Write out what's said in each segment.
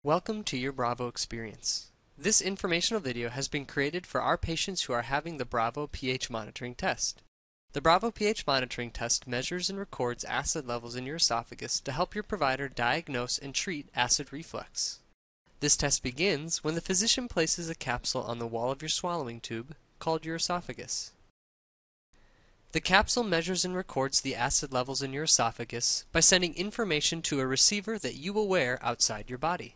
Welcome to your Bravo experience. This informational video has been created for our patients who are having the Bravo pH monitoring test. The Bravo pH monitoring test measures and records acid levels in your esophagus to help your provider diagnose and treat acid reflux. This test begins when the physician places a capsule on the wall of your swallowing tube, called your esophagus. The capsule measures and records the acid levels in your esophagus by sending information to a receiver that you will wear outside your body.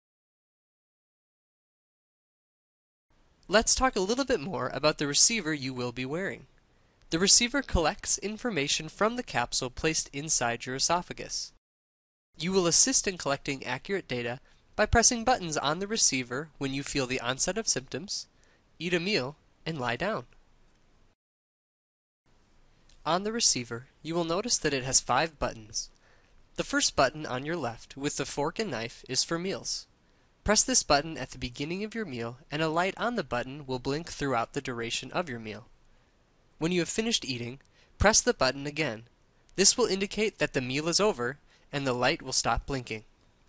Let's talk a little bit more about the receiver you will be wearing. The receiver collects information from the capsule placed inside your esophagus. You will assist in collecting accurate data by pressing buttons on the receiver when you feel the onset of symptoms, eat a meal, and lie down. On the receiver, you will notice that it has 5 buttons. The first button on your left with the fork and knife is for meals. Press this button at the beginning of your meal and a light on the button will blink throughout the duration of your meal. When you have finished eating, press the button again. This will indicate that the meal is over and the light will stop blinking.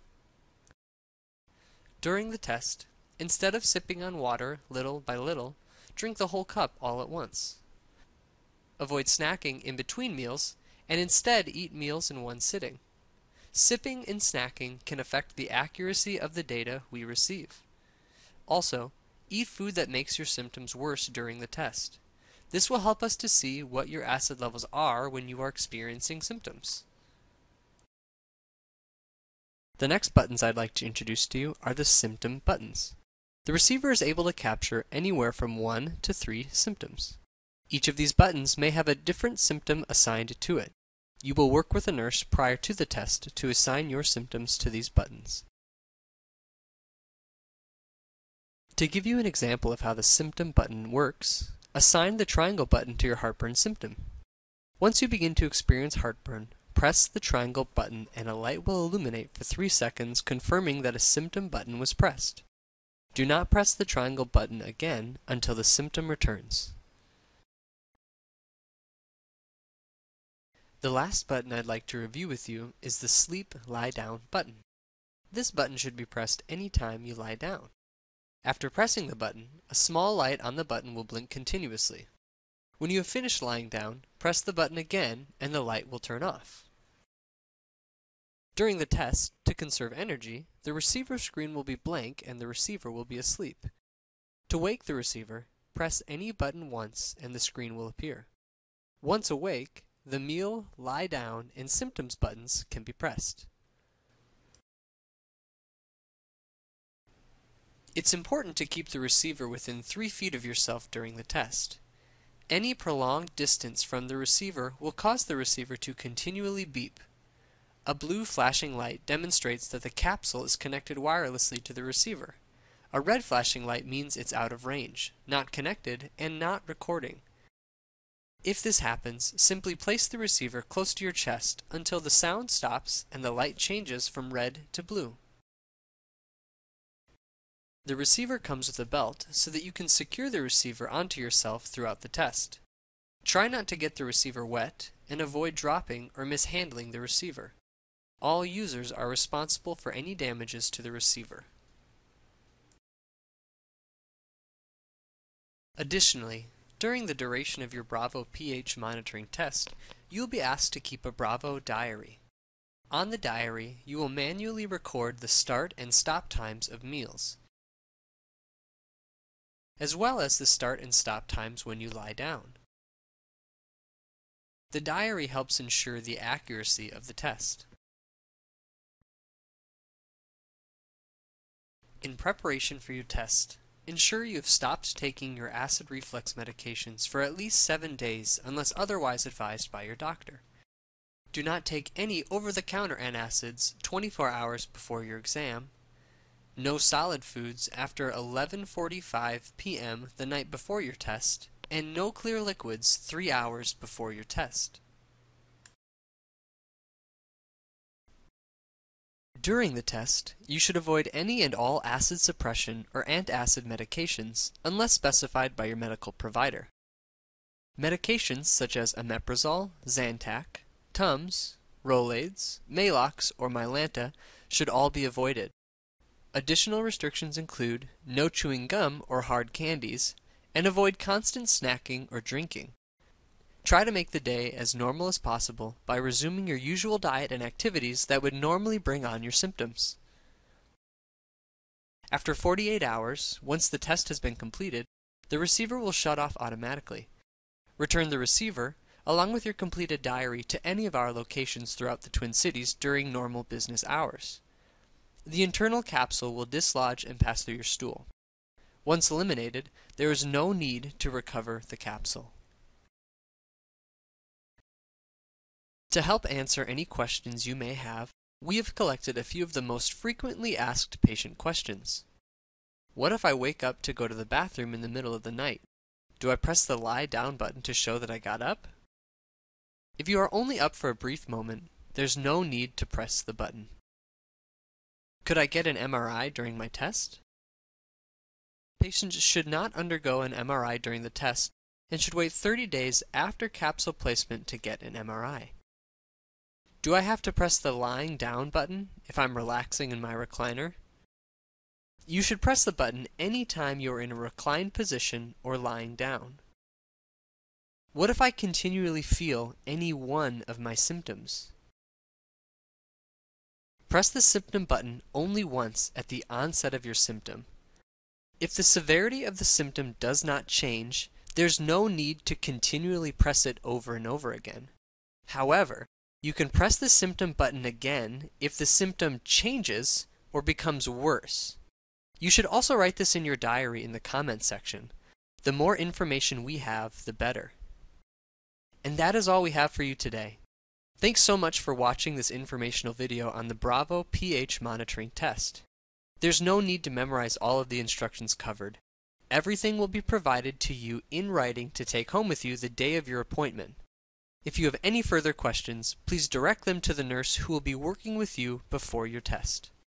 During the test, instead of sipping on water little by little, drink the whole cup all at once. Avoid snacking in between meals and instead eat meals in one sitting. Sipping and snacking can affect the accuracy of the data we receive. Also, eat food that makes your symptoms worse during the test. This will help us to see what your acid levels are when you are experiencing symptoms. The next buttons I'd like to introduce to you are the symptom buttons. The receiver is able to capture anywhere from 1 to 3 symptoms. Each of these buttons may have a different symptom assigned to it. You will work with a nurse prior to the test to assign your symptoms to these buttons. To give you an example of how the symptom button works, assign the triangle button to your heartburn symptom. Once you begin to experience heartburn, press the triangle button and a light will illuminate for 3 seconds, confirming that a symptom button was pressed. Do not press the triangle button again until the symptom returns. The last button I'd like to review with you is the Sleep Lie Down button. This button should be pressed any time you lie down. After pressing the button, a small light on the button will blink continuously. When you have finished lying down, press the button again and the light will turn off. During the test, to conserve energy, the receiver screen will be blank and the receiver will be asleep. To wake the receiver, press any button once and the screen will appear. Once awake, the meal, lie down, and symptoms buttons can be pressed. It's important to keep the receiver within 3 feet of yourself during the test. Any prolonged distance from the receiver will cause the receiver to continually beep. A blue flashing light demonstrates that the capsule is connected wirelessly to the receiver. A red flashing light means it's out of range, not connected, and not recording. If this happens, simply place the receiver close to your chest until the sound stops and the light changes from red to blue. The receiver comes with a belt so that you can secure the receiver onto yourself throughout the test. Try not to get the receiver wet and avoid dropping or mishandling the receiver. All users are responsible for any damages to the receiver. Additionally, during the duration of your Bravo pH monitoring test, you will be asked to keep a Bravo diary. On the diary, you will manually record the start and stop times of meals, as well as the start and stop times when you lie down. The diary helps ensure the accuracy of the test. In preparation for your test, ensure you have stopped taking your acid reflux medications for at least 7 days unless otherwise advised by your doctor. Do not take any over-the-counter antacids 24 hours before your exam. No solid foods after 11:45 p.m. the night before your test, and no clear liquids 3 hours before your test. During the test, you should avoid any and all acid suppression or antacid medications unless specified by your medical provider. Medications such as omeprazole, Zantac, Tums, Rolaids, Maalox, or Mylanta should all be avoided. Additional restrictions include no chewing gum or hard candies, and avoid constant snacking or drinking. Try to make the day as normal as possible by resuming your usual diet and activities that would normally bring on your symptoms. After 48 hours, once the test has been completed, the receiver will shut off automatically. Return the receiver, along with your completed diary, to any of our locations throughout the Twin Cities during normal business hours. The internal capsule will dislodge and pass through your stool. Once eliminated, there is no need to recover the capsule. To help answer any questions you may have, we have collected a few of the most frequently asked patient questions. What if I wake up to go to the bathroom in the middle of the night? Do I press the lie down button to show that I got up? If you are only up for a brief moment, there's no need to press the button. Could I get an MRI during my test? Patients should not undergo an MRI during the test and should wait 30 days after capsule placement to get an MRI. Do I have to press the lying down button if I'm relaxing in my recliner? You should press the button anytime you are in a reclined position or lying down. What if I continually feel any one of my symptoms? Press the symptom button only once at the onset of your symptom. If the severity of the symptom does not change, there's no need to continually press it over and over again. However, you can press the symptom button again if the symptom changes or becomes worse. You should also write this in your diary in the comments section. The more information we have, the better. And that is all we have for you today. Thanks so much for watching this informational video on the Bravo pH monitoring test. There's no need to memorize all of the instructions covered. Everything will be provided to you in writing to take home with you the day of your appointment. If you have any further questions, please direct them to the nurse who will be working with you before your test.